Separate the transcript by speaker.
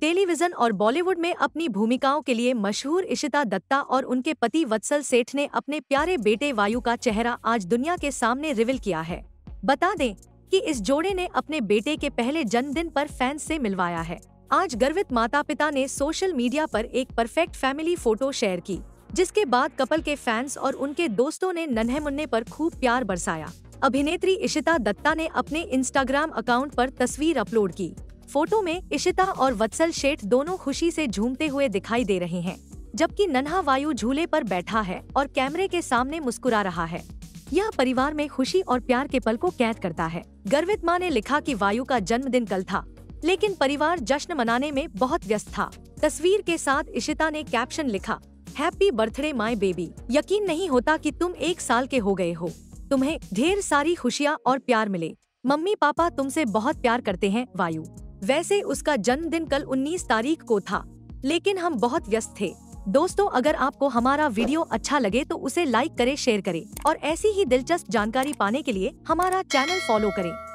Speaker 1: Television और बॉलीवुड में अपनी भूमिकाओं के लिए मशहूर इशिता दत्ता और उनके पति वत्सल सेठ ने अपने प्यारे बेटे वायु का चेहरा आज दुनिया के सामने रिवील किया है। बता दें कि इस जोड़े ने अपने बेटे के पहले जन्मदिन पर फैंस से मिलवाया है। आज गर्वित माता पिता ने सोशल मीडिया पर एक परफेक्ट फैमिली फोटो शेयर की, जिसके बाद कपल के फैंस और उनके दोस्तों ने नन्हे मुन्ने पर खूब प्यार बरसाया। अभिनेत्री इशिता दत्ता ने अपने इंस्टाग्राम अकाउंट पर तस्वीर अपलोड की। फोटो में इशिता और वत्सल सेठ दोनों खुशी से झूमते हुए दिखाई दे रहे हैं, जबकि नन्हा वायु झूले पर बैठा है और कैमरे के सामने मुस्कुरा रहा है। यह परिवार में खुशी और प्यार के पल को कैद करता है। गर्वित मां ने लिखा कि वायु का जन्मदिन कल था, लेकिन परिवार जश्न मनाने में बहुत व्यस्त था। तस्वीर के साथ इशिता ने कैप्शन लिखा, हैप्पी बर्थडे माय बेबी। यकीन नहीं होता कि तुम 1 साल के हो गए हो। तुम्हें ढेर सारी खुशियाँ और प्यार मिले। मम्मी पापा तुमसे बहुत प्यार करते हैं वायु। वैसे उसका जन्मदिन कल 19 तारीख को था, लेकिन हम बहुत व्यस्त थे। दोस्तों, अगर आपको हमारा वीडियो अच्छा लगे तो उसे लाइक करें, शेयर करें और ऐसी ही दिलचस्प जानकारी पाने के लिए हमारा चैनल फॉलो करें।